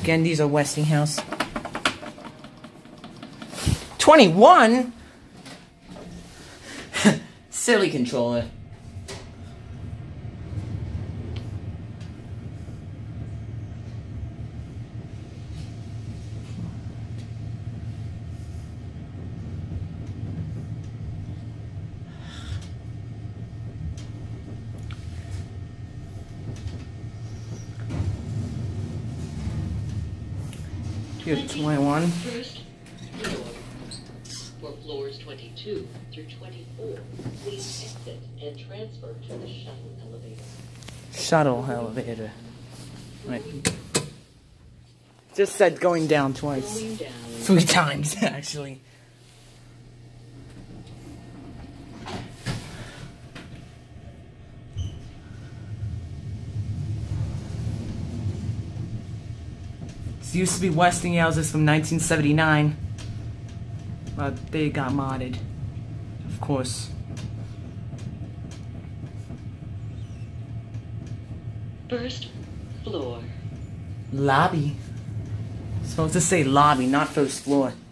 again, these are Westinghouse. 21? Silly controller. Here's 21. First floor. For floors 22 through 24, please exit and transfer to the shuttle elevator. Shuttle elevator. Right. Just said going down twice. Going down. 3 times, actually. This used to be Westinghouse's from 1979. But they got modded. Of course. First floor. Lobby. Supposed to say lobby, not first floor.